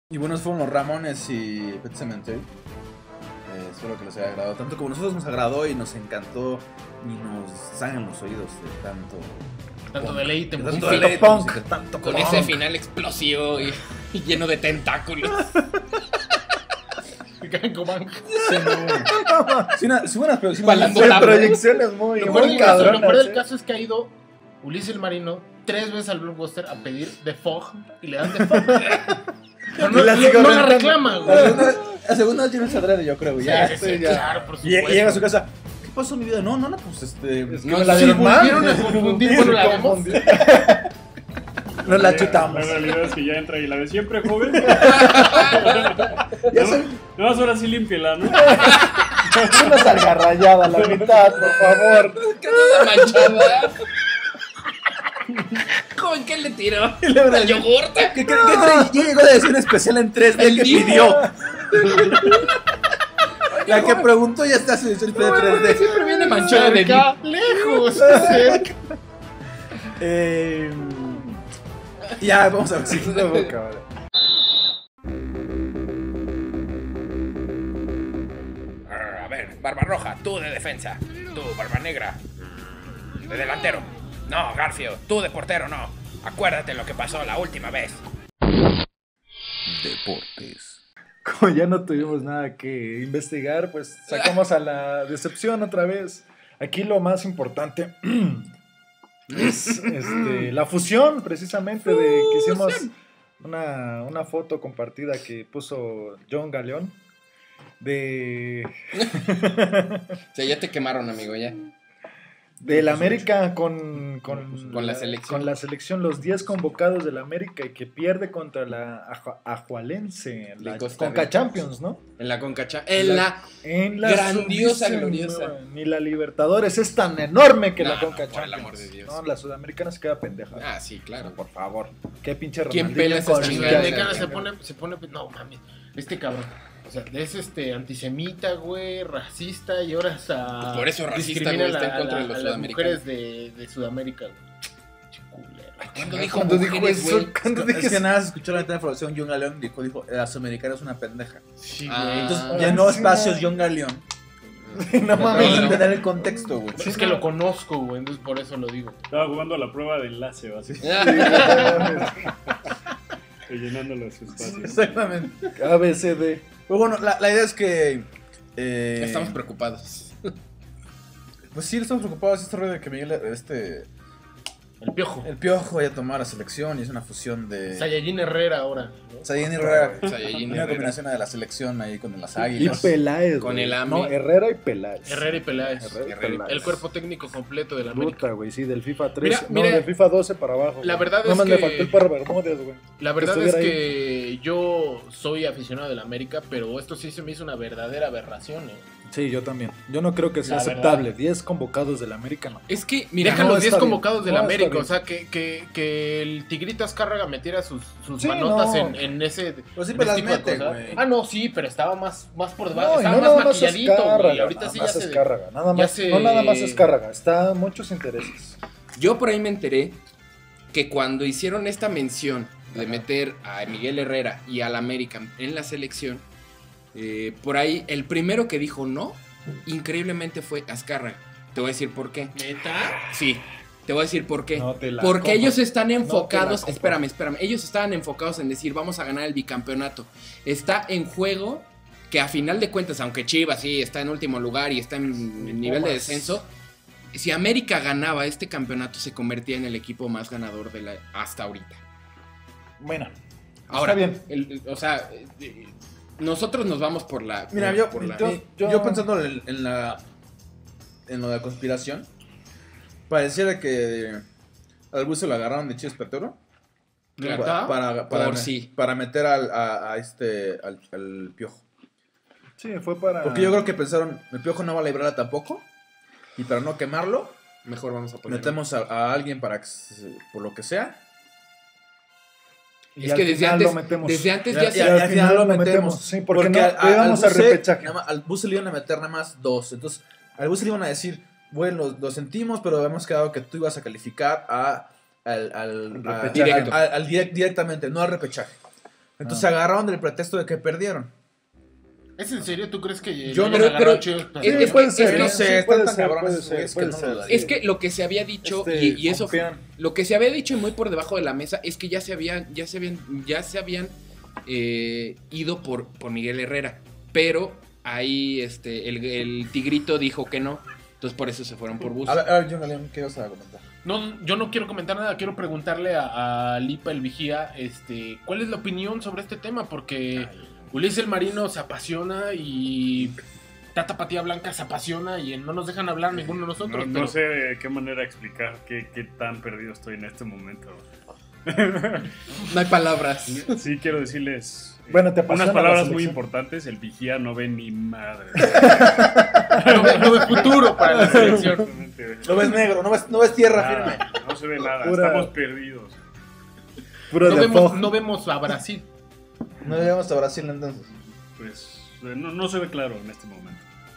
Y buenos fueron los Ramones y Pet Sematary. Espero que les haya agradado tanto como nosotros nos agradó y nos encantó y nos sangran los oídos de tanto deleite, tanto música, deleite, punk. música, tanto Con punk. ese final explosivo y lleno de tentáculos. Sí, buenas, pero sí Balando buenas. la- Proyecciones muy, Lo peor muy del caso, cabronas. lo peor del caso es que ha ido Ulises el Marino 3 veces al Blockbuster a pedir The Fog y le dan The Fog. Pero no, Y la no, sigo no la rentando. reclama, güey. La segunda vez yo no adrede, yo creo. Ya, Sí, sí, ya. claro, por Y supuesto. llega a su casa. ¿Qué pasó en mi vida? No, pues Es que No, me la sí, dieron mal. volvieron a confundir, bueno, la vemos. Nos la chutamos. La realidad es que ya entra y la de siempre, joven. Ya sé. No, ahora sí límpiela, ¿no? Una salga rayada a la mitad, por favor. Cada manchada. ¿Con qué le tiró? ¿La yogurt? ¿Qué llegó la edición especial en 3D El que Divo. pidió? La que preguntó ya está su edición especial en 3D. Siempre viene manchada de Cerca, lejos, cerca. Ya, vamos a ver. Sí. A ver, Barba Roja, tú de defensa. Tú, Barba Negra, de delantero. No, Garfio, tú de portero, no. Acuérdate lo que pasó la última vez. Deportes. Como ya no tuvimos nada que investigar, pues sacamos a la decepción otra vez. Aquí lo más importante es la fusión, precisamente, de que hicimos una foto compartida que puso John Galeón de O sea, ya te quemaron, amigo, ya. del América con la selección. Con la selección, los 10 convocados del América y que pierde contra la Ajualense, De la Costa Conca Rica. Champions, ¿no? En la Concacha. En la grandiosa, grandiosa, gloriosa. Ni la Libertadores es tan enorme que No, la Conca por el Champions. amor de Dios. No, la Sudamericana se queda pendeja. Ah, sí, claro. Por favor. Qué pinche ¿Quién Ronaldinho pela esas con- La chingadas? Sudamericana se pone, no mames, este cabrón. O sea, es antisemita, güey, racista y ahora hasta Por eso racista, discrimina güey, está en contra de los las sudamericanos. mujeres de Sudamérica, güey. Che culero. ¿Cuándo dijo Cuando dijo mujeres, eso, güey? cuando Es dije que eso. nada, se escuchó la información. John Galeón dijo, la Sudamericana es una pendeja. Sí, Ah. güey. Entonces Ah, llenó sí, espacios no. John Galeón. No Para mames. entender el contexto, güey. Es que lo conozco, güey, entonces por eso lo digo. Estaba jugando a la prueba de enlace, básicamente. Rellenando los espacios. Exactamente. ABCD. Pero bueno, la idea es que... Estamos preocupados. Pues sí, estamos preocupados. Este rollo de que Miguel, El Piojo. el Piojo vaya a tomar la selección y es una fusión de... Saiyajin Herrera ahora. ¿no? Saiyajin Herrera. Saiyajin Una Herrera. combinación de la selección ahí con las Y águilas. Peláez. Con güey. el AME. No, Herrera y Peláez. Herrera y Peláez. Herrera y Herrera y Peláez. El cuerpo técnico completo de la América. Puta, güey, sí, del FIFA 13. Mira, no, del FIFA 12 para abajo. la güey. verdad Nada es más que- le faltó el perro Bermúdez, güey. La verdad es estuviera que yo soy aficionado de la América, pero esto sí se me hizo una verdadera aberración, ¿eh? Sí, yo también. Yo no creo que sea La aceptable. 10 convocados del América, no. Es que, mira, Deja no, los 10 está bien. convocados de No, la está América, bien. o sea, que el Tigrito Azcárraga metiera sus Sí, manotas no. en ese. Pues sí, en pero ese las tipo de mete, cosas. güey. Ah, no, sí, pero estaba más por debajo, No, y estaba no más nada más maquilladito, Azcárraga, güey. Ahorita nada sí ya más se. Azcárraga, nada ya más, se- no nada más Azcárraga, está muchos intereses. yo por ahí me enteré que cuando hicieron esta mención de meter a Miguel Herrera y al América en la selección, por ahí el primero que dijo no, increíblemente fue Azcárraga. Te voy a decir por qué. ¿Neta? Sí, te voy a decir por qué. No te la Porque compro. ellos están No enfocados, te la compro. espérame, ellos estaban enfocados en decir vamos a ganar el bicampeonato. Está en juego que a final de cuentas, aunque Chivas sí está en último lugar y está en nivel de Pumas. descenso, si América ganaba este campeonato se convertía en el equipo más ganador de hasta ahorita. Bueno, Ahora, está bien. nosotros nos vamos por la... Mira, yo, por la- yo pensando en lo de la conspiración, pareciera que al buzo lo agarraron de Chivas Petero Claro. para meter al Piojo. Sí, fue para. Porque yo creo que pensaron, el Piojo no va a librarla tampoco, y para no quemarlo, Mejor vamos a poner... metemos a alguien para que, por lo que sea. Y Es al que desde final antes, lo metemos. desde antes Ya- ya, ya- se... ya- al final lo metemos. Sí, porque, no, al íbamos al Buse, repechaje. al Buse le iban a meter nada más 2. Entonces, al Buse le iban a decir, bueno, lo sentimos, pero habíamos quedado que tú ibas a calificar Repechaje. directamente, no al repechaje. Entonces se agarraron del pretexto de que perdieron. ¿Es en serio? ¿Tú crees que Yo no- hayan agarrado pero- Chivas? es- puede es ser, que- no sí, sé, están puede tan ser, cabrones puede esos güeyes ser, que puede no ser. lo daría. Es que lo que se había dicho, y eso confían. lo que se había dicho y muy por debajo de la mesa es que ya se habían ido por Miguel Herrera, pero ahí el Tigrito dijo que no, entonces por eso se fueron por Bus. A ver, John Galeón, ¿qué vas a comentar? No, yo no quiero comentar nada, quiero preguntarle a Lipa el Vigía, ¿cuál es la opinión sobre este tema? Porque Ulises el Marino se apasiona y Tata Patía Blanca se apasiona y no nos dejan hablar ninguno de nosotros. No pero- sé de qué manera explicar qué tan perdido estoy en este momento. No hay palabras. Sí, quiero decirles Bueno, te apasiona unas la palabras muy selección. importantes. El vigía no ve ni madre. no ve futuro para la selección. Exactamente. No ves negro, no ves tierra firme. Nada, no se ve nada. Pura- Estamos perdidos. Puro de Fog. No vemos a Brasil. No llegamos a Brasil entonces. Pues no se ve claro en este momento.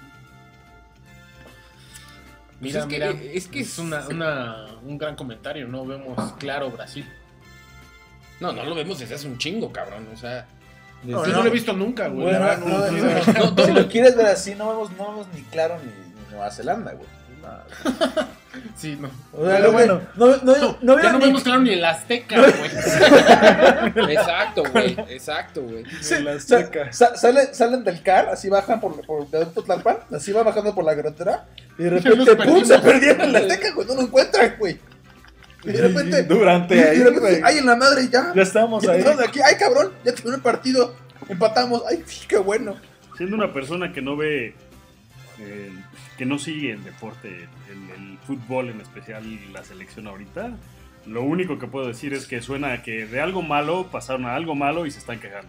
Mira, es que- mira, es que es un gran comentario, no vemos claro Brasil. No lo vemos desde hace un chingo, cabrón, o sea... Yo no lo he visto nunca, güey. Bueno, La verdad, si lo quieres ver así, no vemos ni claro ni Nueva Zelanda, güey. No. Sí, no. O sea, Pero bueno, bueno, no Ya veo no ni- vemos claro ni el Azteca, güey. Exacto, güey. Sí, La o sea, Azteca. salen del car, así bajan por Viaducto Tlalpan, así va bajando por la carretera, y de los repente, ¡pum!, perdimos. se perdieron en la Azteca, güey, no lo encuentran, güey. Y de repente, Durante y de ahí, repente, güey. ¡ay, en la madre, ya! Ya estamos Ya ahí. estamos aquí, ¡ay, cabrón! Ya terminó el partido, empatamos, ¡ay, sí, qué bueno! Siendo una persona que no ve, que no sigue el deporte, el fútbol en especial y la selección ahorita, lo único que puedo decir es que suena a que de algo malo pasaron a algo malo y se están quejando.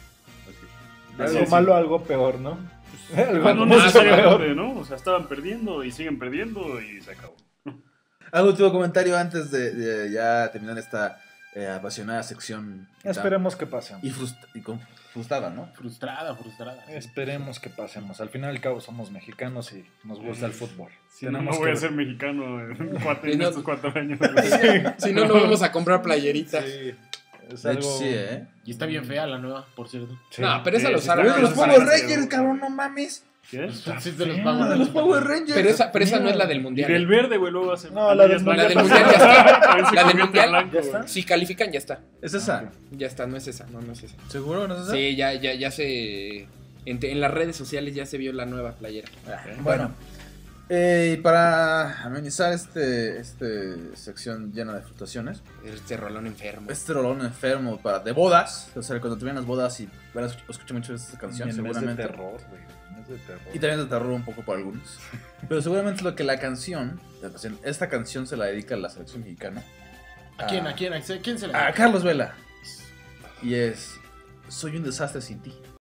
Así. Algo malo, algo peor, ¿no? Algo Bueno, no mucho necesariamente, peor. ¿no? O sea, estaban perdiendo y siguen perdiendo y se acabó. ¿Algún último comentario antes de ya terminar esta apasionada sección? Esperemos que pasemos. Y frustrada, ¿no? Frustrada. Esperemos que pasemos. Al final y al cabo somos mexicanos y nos gusta el fútbol. Si no, Tenemos no voy que- a ser mexicano Y en no- estos 4 años. Si no vamos a comprar playeritas. Sí, es De hecho, algo... sí, ¿eh? Y está bien fea la nueva, por cierto. Sí. No, pero esa Sí, los sí, harán. Pero no, los no, Power no, Rangers, no, cabrón, no mames. ¿Qué? Sí, de los fea. Power Los Rangers. Power Rangers. Pero esa no es la del Y mundial. del verde, güey, luego hace. No, la del La del blanco. mundial ya está. También se La del convierte en mundial blanco, ya güey. está. Si califican, ya está. ¿Es esa? Ya está, no es esa. No es esa. ¿Seguro no es esa? Sí, ya se... En las redes sociales ya se vio la nueva playera. Bueno, y para amenizar este sección llena de fluctuaciones, Este rolón enfermo. este rolón enfermo de bodas, o sea, cuando tuvieran las bodas y van a escuchar mucho esta canción, En mes de seguramente. terror, güey. Mes de terror. Y también de terror un poco para algunos. Pero seguramente lo que esta canción se la dedica a la selección mexicana. ¿A quién? ¿A quién se le A Carlos Vela. Y es, soy un desastre sin ti.